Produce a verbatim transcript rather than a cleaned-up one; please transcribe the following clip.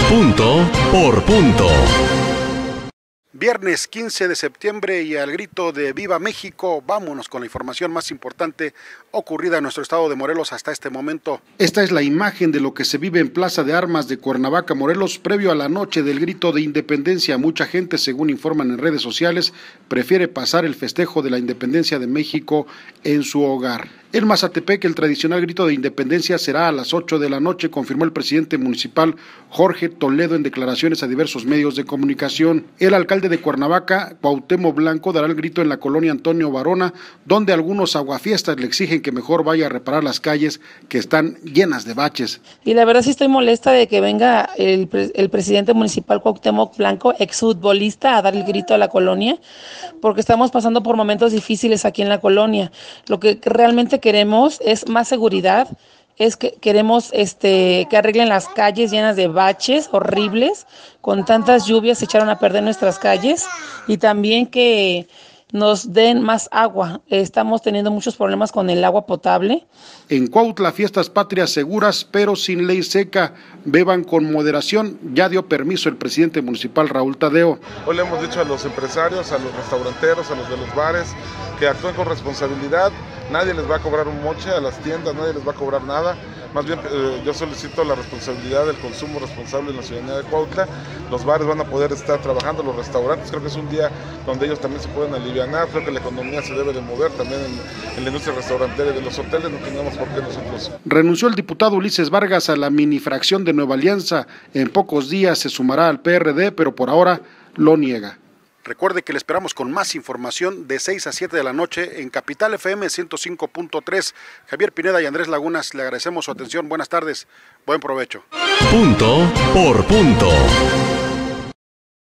Punto por punto. Viernes quince de septiembre y al grito de ¡Viva México! Vámonos con la información más importante ocurrida en nuestro estado de Morelos hasta este momento. Esta es la imagen de lo que se vive en Plaza de Armas de Cuernavaca, Morelos, previo a la noche del grito de independencia. Mucha gente, según informan en redes sociales, prefiere pasar el festejo de la independencia de México en su hogar. En Mazatepec, el tradicional grito de independencia será a las ocho de la noche, confirmó el presidente municipal Jorge Toledo en declaraciones a diversos medios de comunicación. El alcalde de Cuernavaca, Cuauhtémoc Blanco, dará el grito en la colonia Antonio Varona, donde algunos aguafiestas le exigen que mejor vaya a reparar las calles que están llenas de baches. Y la verdad sí estoy molesta de que venga el, el presidente municipal Cuauhtémoc Blanco, exfutbolista, a dar el grito a la colonia, porque estamos pasando por momentos difíciles aquí en la colonia. Lo que realmente queremos es más seguridad, es que queremos este que arreglen las calles llenas de baches horribles, con tantas lluvias se echaron a perder nuestras calles, y también que nos den más agua. Estamos teniendo muchos problemas con el agua potable. En Cuautla, fiestas patrias seguras, pero sin ley seca. Beban con moderación. Ya dio permiso el presidente municipal Raúl Tadeo. Hoy le hemos dicho a los empresarios, a los restauranteros, a los de los bares, que actúen con responsabilidad. Nadie les va a cobrar un moche a las tiendas, nadie les va a cobrar nada. Más bien eh, yo solicito la responsabilidad del consumo responsable en la ciudadanía de Cuautla. Los bares van a poder estar trabajando, los restaurantes, creo que es un día donde ellos también se pueden alivianar. Creo que la economía se debe de mover también en, en la industria restaurantera y de los hoteles, no tenemos por qué nosotros. Renunció el diputado Ulises Vargas a la minifracción de Nueva Alianza. En pocos días se sumará al P R D, pero por ahora lo niega. Recuerde que le esperamos con más información de seis a siete de la noche en Capital F M ciento cinco punto tres. Javier Pineda y Andrés Lagunas, le agradecemos su atención. Buenas tardes, buen provecho. Punto por punto.